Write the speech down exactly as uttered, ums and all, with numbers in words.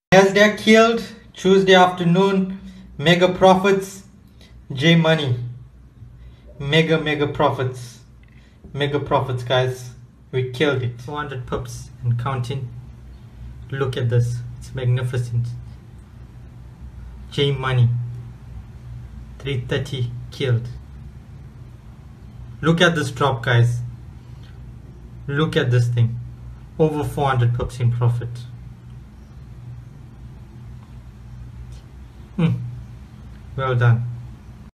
NASDAQ killed Tuesday afternoon, mega profits, J Money, mega mega profits, mega profits guys, we killed it. four hundred pips and counting. Look at this, it's magnificent. J Money, three thirty killed. Look at this drop guys, look at this thing, over four hundred pips in profit. Hmm. Well done.